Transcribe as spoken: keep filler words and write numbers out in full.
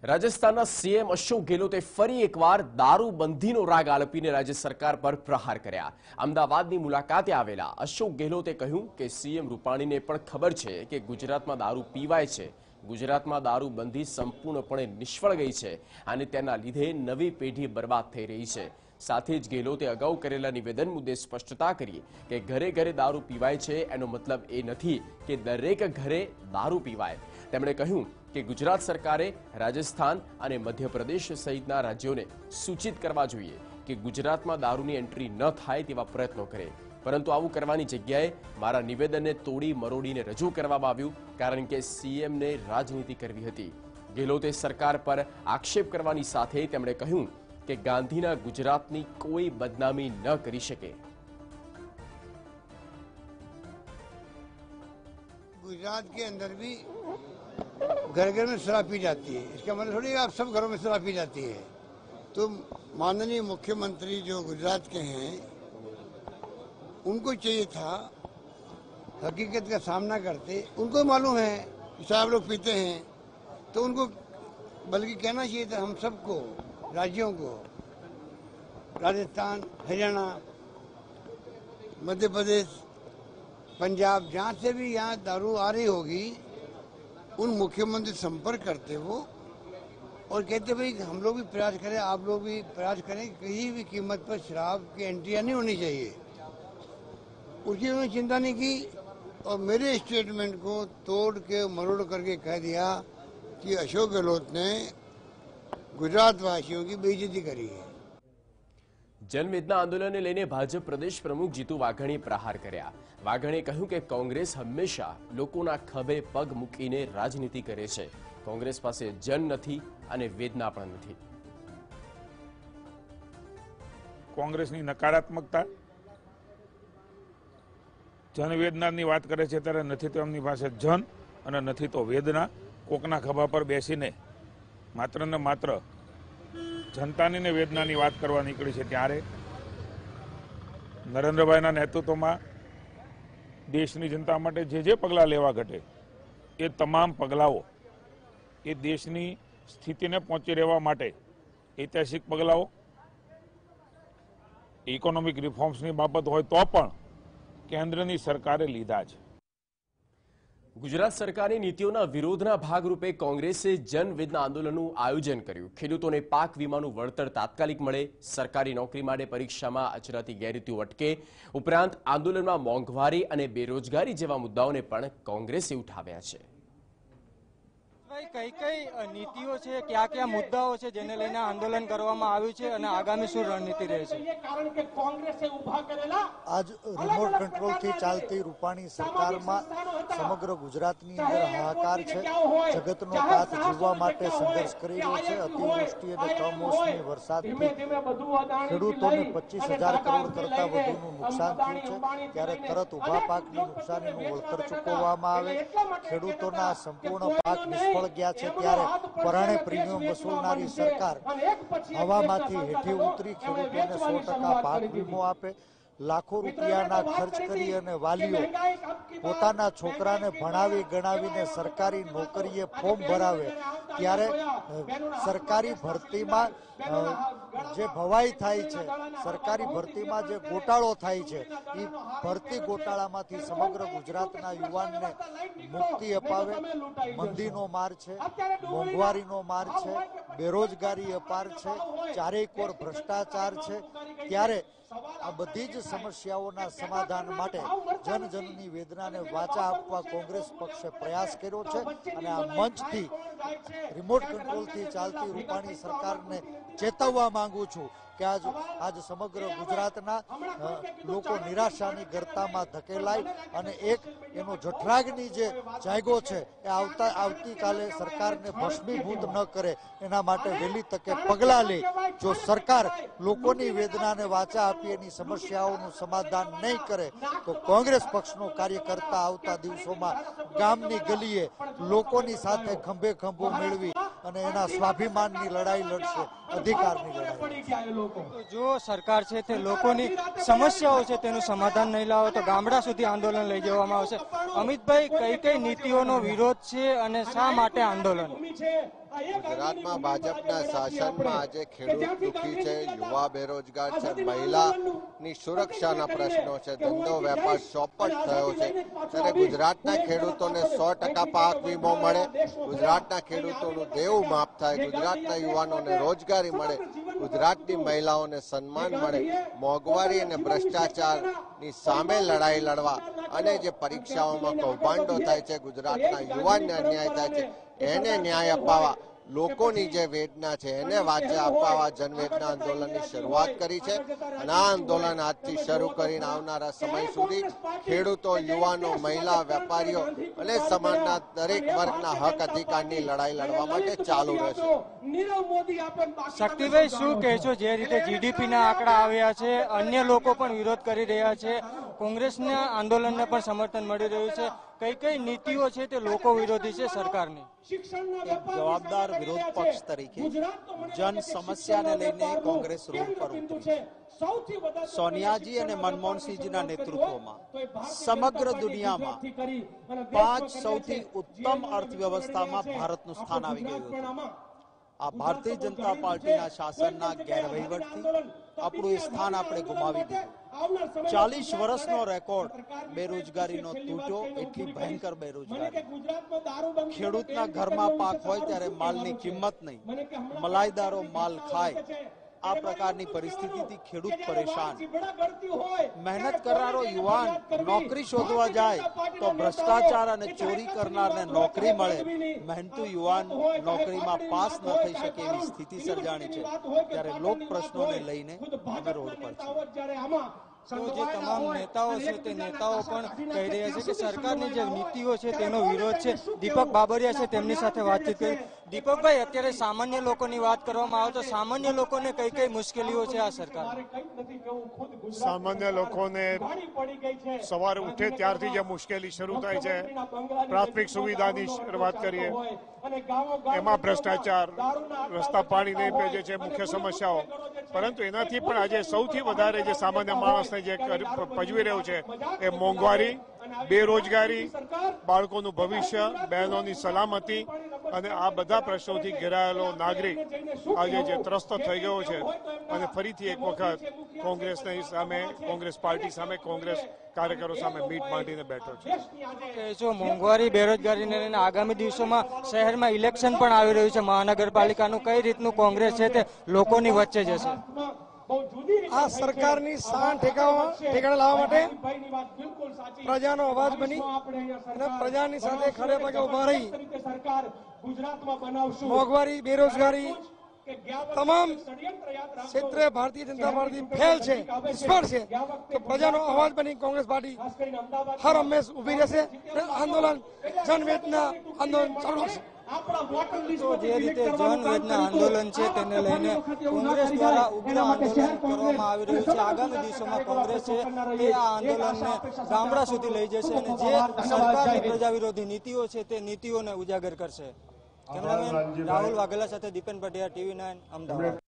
રાજસ્થાનના સીએમ અશોક ગેહલોતે ફરી એકવાર દારૂબંધીનો રાગ આલપીને રાજ્ય સરકાર પર પ્રહાર કર્યા। અમદાવાદની મુલાકાતે આવેલા અશોક ગેહલોતે કહ્યું કે સીએમ રૂપાણીને પણ ખબર છે કે ગુજરાતમાં દારૂ પીવાય છે। ગુજરાતમાં દારૂબંધી સંપૂર્ણપણે નિષ્ફળ ગઈ છે અને તેના લીધે નવી પેઢી બરબાદ થઈ રહી છે। સાથે જ ગેહલોતે અગાઉ કરેલા નિવેદન મુદ્દે સ્પષ્ટતા કરી કે ઘરે ઘરે દારૂ પીવાય છે એનો મતલબ એ નથી કે દરેક ઘરે દારૂ પીવાય। તેમણે કહ્યું કે ગુજરાત સરકારે રાજસ્થાન અને મધ્યપ્રદેશ સહિતના રાજ્યોને સૂચિત કરવા જોઈએ કે ગુજરાતમાં દારૂની એન્ટ્રી ન થાય તેવા પ્રયત્નો કરે, પરંતુ આવું કરવાની જગ્યાએ મારા નિવેદનને તોડી મરોડીને રજૂ કરવામાં આવ્યું કારણ કે સીએમને રાજનીતિ કરવી હતી। ગેહલોતે સરકાર પર આક્ષેપ કરવાની સાથે તેમણે કહ્યું કે ગાંધીના ગુજરાતની કોઈ બદનામી ન કરી શકે। गुजरात के अंदर भी घर घर में शराब पी जाती है, इसका मतलब थोड़ी आप सब घरों में शराब पी जाती है। तो माननीय मुख्यमंत्री जो गुजरात के हैं उनको चाहिए था हकीकत का सामना करते, उनको मालूम है कि शराब लोग पीते हैं, तो उनको बल्कि कहना चाहिए था हम सबको, राज्यों को, राजस्थान, हरियाणा, मध्य प्रदेश, पंजाब, जहाँ से भी यहाँ दारू आ रही होगी उन मुख्यमंत्री संपर्क करते वो और कहते भाई हम लोग भी प्रयास करें, आप लोग भी प्रयास करें, किसी भी कीमत पर शराब की एंट्री नहीं होनी चाहिए। उसकी उन्होंने चिंता नहीं की और मेरे स्टेटमेंट को तोड़ के मरोड़ करके कह दिया कि अशोक गहलोत ने गुजरात वासियों की बेइज्जती करी है। जनवेदना आंदोलन ने लईने भाजप प्रदेश प्रमुख जीतू वाघाणी प्रहार कर्या। वाघाणी કહ્યું કે કોંગ્રેસ હંમેશા લોકોના ખભે પગ મૂકીને રાજનીતિ કરે છે। કોંગ્રેસ પાસે જન નથી અને વેદના પણ નથી। કોંગ્રેસની નકારાત્મકતા જનવેદનાની વાત કરે છે ત્યારે નથી તો એમની પાસે જન અને નથી તો વેદના। કોકના ખભા પર બેસીને માત્ર ને માત્ર जनतानी ने वेदनानी बात करवा निकली है त्यारे नरेन्द्रभाईना नेतृत्वमां देशनी जनता माटे जे जे पगला लेवा घटे ए तमाम पगलाओ ए देशनी स्थिति ने पहुंची रहवा माटे ऐतिहासिक पगलाओ इकोनॉमिक रिफॉर्म्सनी बाबत होय तो पण केन्द्रनी सरकारे लीधा छे। गुजरात सरकारनी नीतिओना विरोधना भागरूपे कांग्रेसे जनवेदना आंदोलनનું આયોજન કર્યું। ખેડૂતોને પાક વીમાનું વળતર તાત્કાલિક મળે, સરકારી નોકરી માટે પરીક્ષામાં અચરાતી ગેરરીતિઓ અટકે, ઉપરાંત આંદોલનમાં મોંઘવારી અને બેરોજગારી જેવા મુદ્દાઓને પણ કોંગ્રેસે ઉઠાવ્યા છે। કઈ કઈ નીતિઓ છે, क्या क्या મુદ્દાઓ છે જેને લઈને આંદોલન કરવામાં આવ્યું છે અને આગામી શું રણનીતિ રહેશે? કારણ કે કોંગ્રેસે ઊભા કરેલા આજ રિમોટ કંટ્રોલ થી ચાલતી રૂપાણી સરકારમાં સમગ્ર ગુજરાતની અંદર હાહાકાર છે। જગતનો કાચ જીવવા માટે સંઘર્ષ કરી રહ્યો છે। અતિવૃષ્ટિ અને કમોસમી વરસાદથી ખેડૂતોને પચીસ હજાર કરોડ કરતા વધુનું નુકસાન થયું છે, ત્યારે તરત ઊભા પાકની નુકસાનીનું વળતર ચૂકવવામાં આવે। ખેડૂતોના સંપૂર્ણ પાક નિષ્ફળ ગયા છે ત્યારે પરાણે પ્રીમિયમ વસૂલનારી સરકાર હવામાંથી હેઠી ઉતરી ખેડૂતોને સો ટકા પાક વીમો આપે, લાખો રૂપિયાના ખર્ચ કરી અને વાલીઓ પોતાના છોકરાને ભણાવી ગણાવીને સરકારી નોકરીએ ફોર્મ ભરાવે ત્યારે સરકારી ભરતીમાં જે ભવાઈ થાય છે, સરકારી ભરતીમાં જે ગોટાળો થાય છે એ ભરતી ગોટાળામાંથી સમગ્ર ગુજરાતના યુવાનને મુક્તિ અપાવે। મંદીનો માર છે, મોંઘવારીનો માર છે, બેરોજગારી અપાર છે, ચારેય કોર ભ્રષ્ટાચાર છે, ત્યારે આ બધી જ સમસ્યાઓના સમાધાન માટે જન જનની વેદનાને વાચા આપવા કોંગ્રેસ પક્ષે પ્રયાસ કર્યો છે અને આ મંચથી રિમોટ કંટ્રોલથી ચાલતી રૂપાણી સરકારને ચેતવવા માંગુ છું કે આજ આજ સમગ્ર ગુજરાતના લોકો નિરાશાની ગર્તામાં ધકેલાય અને એક એનો જઠરાગ્નિ જે જાગ્યો છે એ આવતા આવતીકાલે સરકારને ભસ્મીભૂત ન કરે એના માટે વહેલી તકે પગલાં લે। જો સરકાર લોકોની વેદનાને વાચા આપી એની સમસ્યાઓનું સમાધાન નહીં કરે તો કોંગ્રેસ પક્ષનો કાર્યકર્તા આવતા દિવસોમાં ગામની ગલીએ લોકોની સાથે ખંભે ખંભો મેળવી અને એના સ્વાભિમાનની લડાઈ લડશે, અધિકારની લડાઈ। જો સરકાર છે તે લોકોની સમસ્યાઓ છે તેનું સમાધાન નહીં લાવે તો ગામડા સુધી આંદોલન લઈ જવામાં આવશે। અમિતભાઈ, કઈ કઈ નીતિઓનો વિરોધ છે અને શા માટે આંદોલન? ગુજરાતમાં ભાજપના શાસનમાં આજે ખેડૂત દુઃખી છે, યુવા બેરોજગાર છે, મહિલાની સુરક્ષાના પ્રશ્નો છે, ધંધો વેપાર ચોપટ થયો છે, ત્યારે ગુજરાતના ખેડૂતોને સો ટકા પાક વીમો મળે, ગુજરાતના ખેડૂતોનું દેવું માફ થાય, ગુજરાતના યુવાનોને રોજગારી મળે, ગુજરાતની મહિલાઓને સન્માન મળે, મોંઘવારી અને ભ્રષ્ટાચારની સામે લડાઈ લડવા અને જે પરીક્ષાઓમાં કૌભાંડો થાય છે, ગુજરાતના યુવાનને અન્યાય થાય છે, એને ન્યાય અપાવવા લોકોની જે વેદના છે એને વાચે અપાવવા જનવેદના આંદોલનની શરૂઆત કરી છે અને આ આંદોલન આજથી શરૂ કરીને આવનારા સમય સુધી ખેડૂતો, યુવાનો, મહિલા, વેપારીઓ અને સમાજના દરેક વર્ગના હક અધિકારની લડાઈ લડવા માટે ચાલુ રહેશે. શક્તિભાઈ, શું કહેશો? જે રીતે જીડીપીના આંકડા આવ્યા છે, અન્ય લોકો પણ વિરોધ કરી રહ્યા છે, કોંગ્રેસના આંદોલનને પણ સમર્થન મળી રહ્યું છે, કઈ કઈ નીતિઓ છે તે લોકો વિરોધી છે સરકારની? એક જવાબદાર વિરોધ પક્ષ તરીકે જન સમસ્યાને લઈને કોંગ્રેસ રોડ પર ઉતરી. સોનિયાજી અને મનમોહનસિંહજીના નેતૃત્વમાં સમગ્ર દુનિયામાં પાંચ સૌથી ઉત્તમ અર્થવ્યવસ્થામાં ભારતનું સ્થાન આવી ગયું હતું. આ ભારતીય જનતા પાર્ટીના શાસનના ગેરવહીવટથી આપણું એ સ્થાન આપણે ગુમાવી દીધું. ચાલીસ વર્ષનો રેકોર્ડ બેરોજગારીનો તૂટ્યો, એટલી ભયંકર બેરોજગારી. ખેડૂતના ઘરમાં પાક હોય ત્યારે માલની કિંમત નહીં, મલાઈદારો માલ ખાય, આ પ્રકારની પરિસ્થિતિથી ખેડૂત પરેશાન. મહેનત કરનારો યુવાન નોકરી શોધવા જાય તો ભ્રષ્ટાચાર અને ચોરી કરનારને નોકરી મળે, મહેનતુ યુવાન નોકરીમાં પાસ ન થઈ શકે એવી સ્થિતિ સર્જાણી છે. ત્યારે લોક પ્રશ્નોને લઈને અમે રોડ પર છીએ. તો જે તમામ નેતાઓ છે તે નેતાઓ પણ કહી રહ્યા છે કે સરકારની જે નીતિઓ છે તેનો વિરોધ છે. દીપક બાબરિયા છે, તેમની સાથે વાતચીત કરી. દીપકભાઈ, અત્યારે સામાન્ય લોકોની વાત કરવામાં આવે તો સામાન્ય લોકોને કઈ કઈ મુશ્કેલીઓ છે આ સરકાર? સામાન્ય લોકોને સવારે ઉઠે ત્યારથી જે મુશ્કેલી શરૂ થાય છે, પ્રાથમિક સુવિધાની વાત કરીએ એમાં ભ્રષ્ટાચાર, રસ્તા પાણી નહીં ભેજે છે મુખ્ય સમસ્યાઓ. પરંતુ એનાથી પણ આજે સૌથી વધારે જે સામાન્ય માણસને જે પજવી રહ્યું છે એ મોંઘવારી, બેરોજગારી, બાળકોનું ભવિષ્ય, બહેનોની સલામતી અને આ બધા પ્રશ્નોથી ઘેરાયેલો નાગરિક આજે જે ત્રસ્ત થઈ ગયો છે અને ફરીથી એક વખત કોંગ્રેસની સામે, કોંગ્રેસ પાર્ટી સામે, કોંગ્રેસ કાર્યકરો સામે મીટ માંડીને બેઠો છે. જો મોંઘવારી, બેરોજગારીને લઈને આગામી દિવસોમાં શહેરમાં ઇલેક્શન પણ આવી રહ્યું છે મહાનગરપાલિકાનું, કઈ રીતનું કોંગ્રેસ છે તે લોકોની વચ્ચે જશે? આ સરકારની શાન ઠેકાણે લાવવા માટે પ્રજાનો અવાજ બની અને પ્રજાની સાથે ખડે પગે ઉભા રહી મોંઘવારી, બેરોજગારી તમામ ક્ષેત્રે ભારતીય જનતા પાર્ટી ફેલ છે, નિષ્ફળ છે. તો પ્રજાનો અવાજ બની કોંગ્રેસ પાર્ટી હર હંમેશ ઉભી રહેશે અને આંદોલન જનવેદના આંદોલન ચાલુ રહેશે. તો જે રીતે જનવેદના આંદોલન છે તેને લઈને કોંગ્રેસ દ્વારા ઉગ્ર આંદોલન કરવામાં આવી રહ્યું છે. આગામી દિવસોમાં કોંગ્રેસ છે તે આ આંદોલનને ગામડા સુધી લઈ જશે અને જે સરકારની પ્રજા વિરોધી નીતિઓ છે તે નીતિઓને ઉજાગર કરશે. કેમેરામેન રાહુલ વાઘેલા સાથે દીપેન પટિયા, ટીવી નાઇન, અમદાવાદ.